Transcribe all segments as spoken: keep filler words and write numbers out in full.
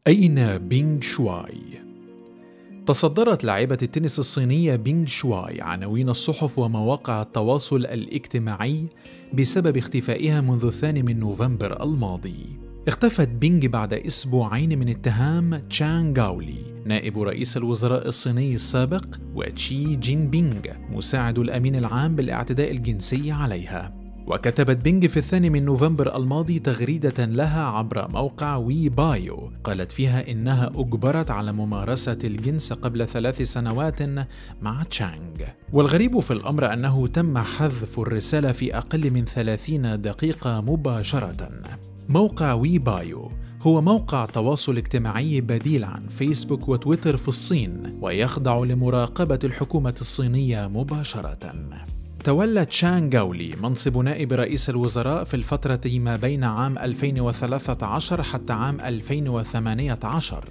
أين بينغ شواي؟ تصدرت لاعبة التنس الصينية بينغ شواي عناوين الصحف ومواقع التواصل الاجتماعي بسبب اختفائها منذ الثاني من نوفمبر الماضي. اختفت بينغ بعد أسبوعين من اتهام تشان غاولي نائب رئيس الوزراء الصيني السابق وتشي جين بينغ مساعد الأمين العام بالاعتداء الجنسي عليها. وكتبت بينغ في الثاني من نوفمبر الماضي تغريدة لها عبر موقع وي بايو قالت فيها إنها أجبرت على ممارسة الجنس قبل ثلاث سنوات مع تشانغ. والغريب في الأمر أنه تم حذف الرسالة في أقل من ثلاثين دقيقة مباشرة. موقع وي بايو هو موقع تواصل اجتماعي بديل عن فيسبوك وتويتر في الصين ويخضع لمراقبة الحكومة الصينية مباشرة. تولى تشان غاولي منصب نائب رئيس الوزراء في الفترة ما بين عام ألفين وثلاثة عشر حتى عام ألفين وثمانية عشر،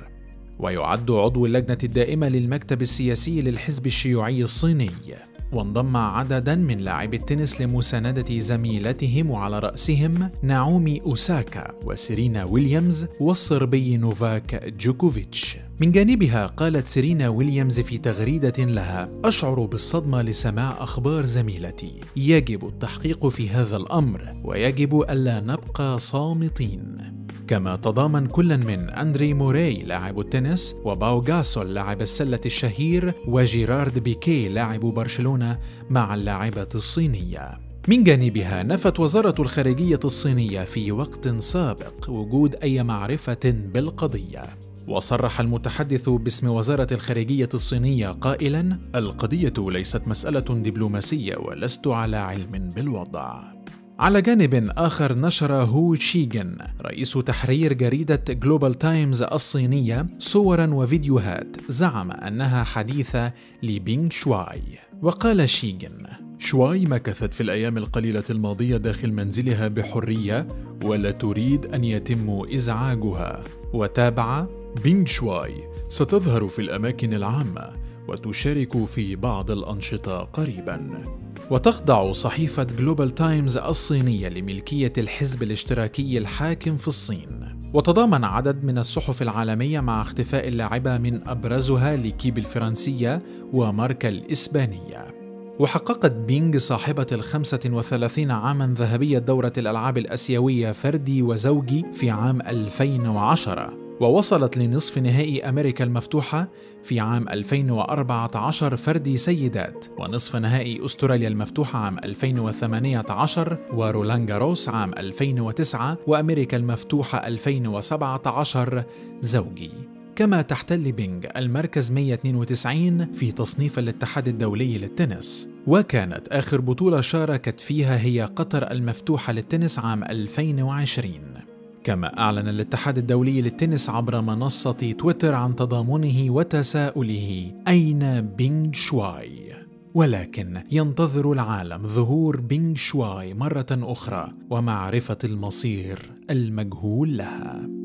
ويعد عضو اللجنة الدائمة للمكتب السياسي للحزب الشيوعي الصيني. وانضم عددا من لاعبي التنس لمساندة زميلتهم وعلى رأسهم ناومي أوساكا وسيرينا ويليامز والصربي نوفاك جوكوفيتش. من جانبها قالت سيرينا ويليامز في تغريدة لها: أشعر بالصدمة لسماع أخبار زميلتي، يجب التحقيق في هذا الأمر ويجب ألا نبقى صامتين. كما تضامن كل من أندري موراي لاعب التنس وباو غاسول لاعب السلة الشهير وجيرارد بيكي لاعب برشلونة مع اللاعبة الصينية. من جانبها نفت وزارة الخارجية الصينية في وقت سابق وجود أي معرفة بالقضية. وصرح المتحدث باسم وزارة الخارجية الصينية قائلاً: القضية ليست مسألة دبلوماسية ولست على علم بالوضع. على جانب آخر نشر هو شيجن رئيس تحرير جريدة جلوبال تايمز الصينية صوراً وفيديوهات زعم أنها حديثة لبينغ شواي. وقال شيجن: شواي مكثت في الأيام القليلة الماضية داخل منزلها بحرية ولا تريد أن يتم إزعاجها. وتابع: بينغ شواي ستظهر في الأماكن العامة وتشارك في بعض الأنشطة قريباً. وتخضع صحيفة جلوبال تايمز الصينية لملكية الحزب الاشتراكي الحاكم في الصين. وتضامن عدد من الصحف العالمية مع اختفاء اللاعبة من أبرزها ليكيب الفرنسية وماركا الإسبانية. وحققت بينغ صاحبة الخمسة وثلاثين عاماً ذهبية دورة الألعاب الآسيوية فردي وزوجي في عام ألفين وعشرة، ووصلت لنصف نهائي أمريكا المفتوحة في عام ألفين وأربعة عشر فردي سيدات، ونصف نهائي أستراليا المفتوحة عام ألفين وثمانية عشر، ورولان جاروس عام ألفين وتسعة، وأمريكا المفتوحة ألفين وسبعة عشر زوجي. كما تحتل بينغ المركز مئة واثنين وتسعين في تصنيف الاتحاد الدولي للتنس، وكانت آخر بطولة شاركت فيها هي قطر المفتوحة للتنس عام ألفين وعشرين. كما أعلن الاتحاد الدولي للتنس عبر منصة تويتر عن تضامنه وتساؤله: أين بينغ شواي؟ ولكن ينتظر العالم ظهور بينغ شواي مرة أخرى ومعرفة المصير المجهول لها.